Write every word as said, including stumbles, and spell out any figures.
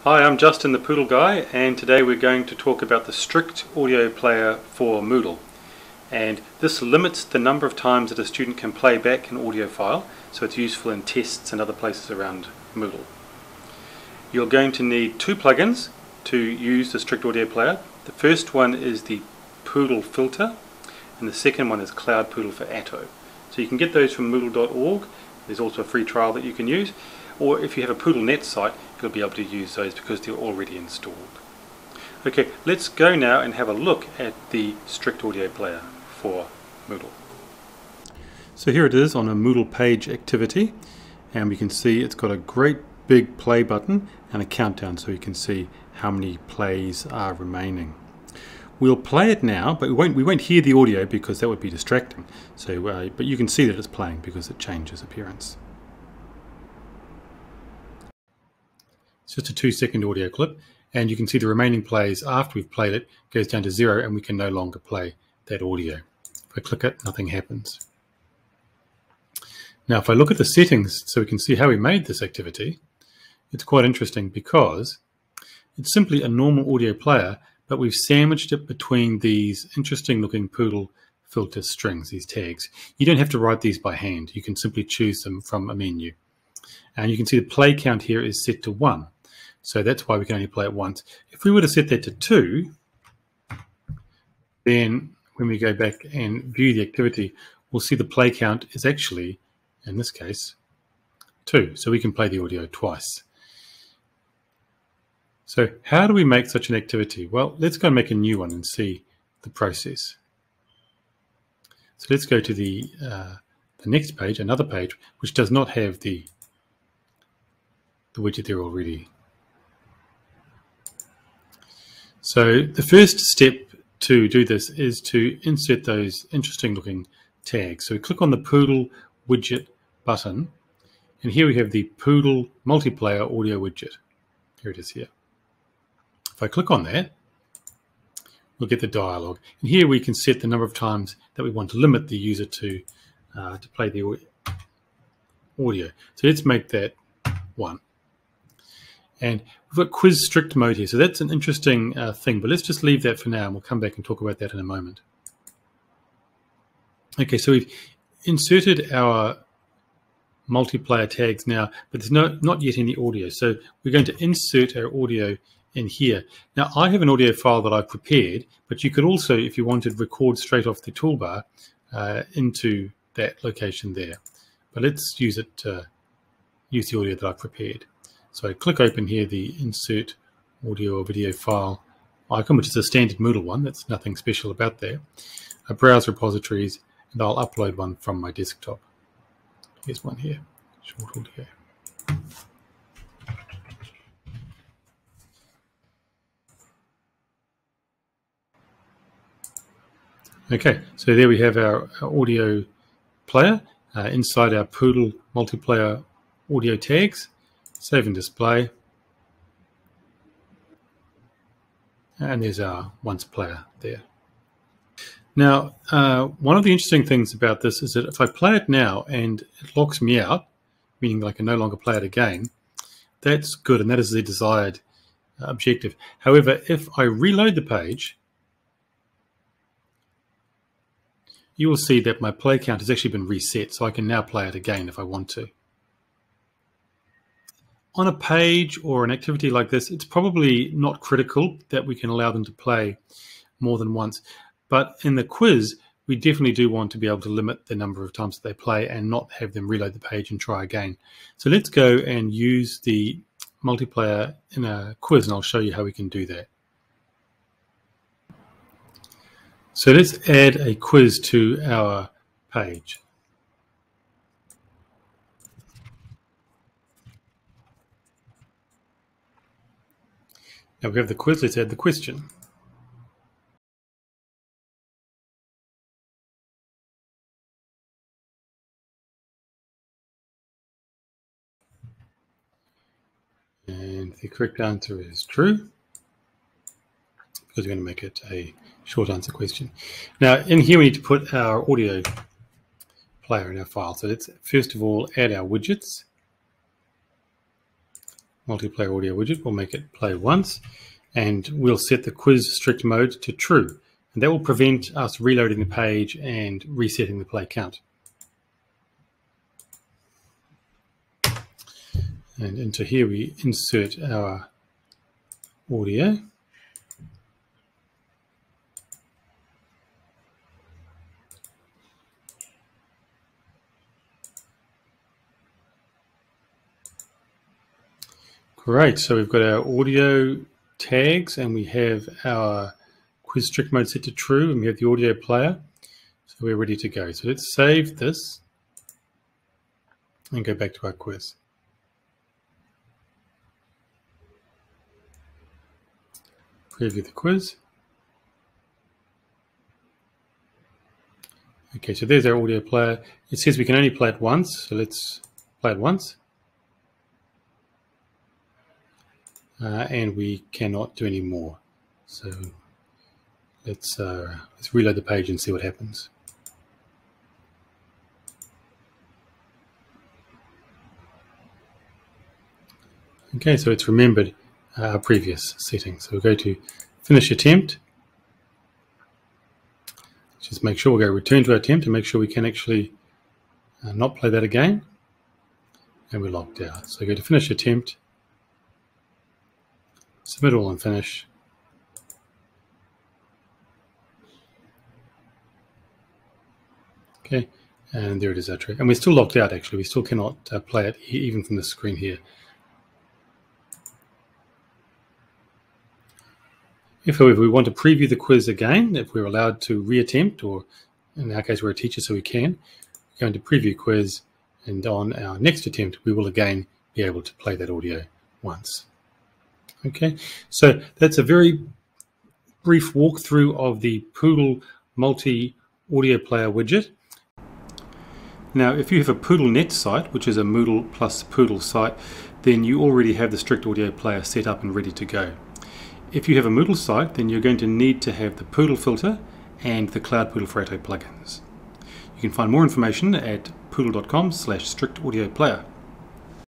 Hi, I'm Justin the Poodle guy, and today we're going to talk about the strict audio player for Moodle. And this limits the number of times that a student can play back an audio file, so it's useful in tests and other places around Moodle. You're going to need two plugins to use the strict audio player. The first one is the Poodll filter, and the second one is Cloud Poodle for Atto. So you can get those from Moodle dot org. There's also a free trial that you can use, or if you have a Poodle net site, you'll be able to use those because they're already installed. Okay, let's go now and have a look at the strict audio player for Moodle. So here it is on a Moodle page activity, and we can see it's got a great big play button and a countdown, so you can see how many plays are remaining. We'll play it now, but we won't, we won't hear the audio because that would be distracting. So, uh, but you can see that it's playing because it changes appearance. It's just a two second audio clip, and you can see the remaining plays after we've played it goes down to zero, and we can no longer play that audio. If I click it, nothing happens. Now if I look at the settings so we can see how we made this activity, it's quite interesting because it's simply a normal audio player, but we've sandwiched it between these interesting looking Poodle filter strings, these tags. You don't have to write these by hand, you can simply choose them from a menu. And you can see the play count here is set to one. So that's why we can only play it once. If we were to set that to two, then when we go back and view the activity, we'll see the play count is actually, in this case, two. So we can play the audio twice. So how do we make such an activity? Well, let's go and make a new one and see the process. So let's go to the, uh, the next page, another page, which does not have the, the widget there already. So the first step to do this is to insert those interesting looking tags. So we click on the Poodle widget button, and here we have the Poodle multiplayer audio widget. Here it is here. If I click on that, we'll get the dialog. And here we can set the number of times that we want to limit the user to, uh, to play the audio. So let's make that one. And we've got quiz strict mode here, so that's an interesting uh, thing, but let's just leave that for now and we'll come back and talk about that in a moment. Okay, so we've inserted our multiplayer tags now, but there's no, not yet any audio, so we're going to insert our audio in here. Now I have an audio file that I've prepared, but you could also, if you wanted, record straight off the toolbar uh, into that location there. But let's use it, uh, use the audio that I've prepared. So I click open here the insert audio or video file icon, which is a standard Moodle one. That's nothing special about that. I browse repositories and I'll upload one from my desktop. Here's one here, short audio. Okay, so there we have our, our audio player uh, inside our Poodle multiplayer audio tags. Save and display, and there's our once player there. Now, uh, one of the interesting things about this is that if I play it now and it locks me out, meaning I can no longer play it again, that's good, and that is the desired uh, objective. However, if I reload the page, you will see that my play count has actually been reset, so I can now play it again if I want to. On a page or an activity like this, it's probably not critical that we can allow them to play more than once. But in the quiz, we definitely do want to be able to limit the number of times that they play and not have them reload the page and try again. So let's go and use the multiplayer in a quiz, and I'll show you how we can do that. So let's add a quiz to our page. Now we have the quiz, let's add the question. And the correct answer is true, because we're going to make it a short answer question. Now in here we need to put our audio player in our file. So let's first of all add our widgets. multiplayer audio widget. We'll make it play once, and we'll set the quiz strict mode to true. And that will prevent us reloading the page and resetting the play count. And into here we insert our audio. Great, so we've got our audio tags and we have our quiz strict mode set to true and we have the audio player. So we're ready to go. So let's save this and go back to our quiz. Preview the quiz. Okay, so there's our audio player. It says we can only play it once, so let's play it once. Uh, and we cannot do any more. So let's uh, let's reload the page and see what happens. Okay, so it's remembered uh, our previous setting. So we'll go to finish attempt. Just make sure we'll go return to our attempt and make sure we can actually uh, not play that again. And we're logged out. So go to finish attempt. Submit all and finish. Okay, and there it is, our track. And we're still locked out actually. We still cannot uh, play it even from the screen here. If, however, we want to preview the quiz again, if we're allowed to reattempt, or in our case we're a teacher so we can, we're going to preview quiz, and on our next attempt we will again be able to play that audio once. Okay, so that's a very brief walkthrough of the Poodll multi audio player widget. Now, if you have a Poodll Net site, which is a Moodle plus Poodll site, then you already have the strict audio player set up and ready to go. If you have a Moodle site, then you're going to need to have the Poodll filter and the Cloud Poodle for Auto plugins. You can find more information at poodll dot com slash strict audio player.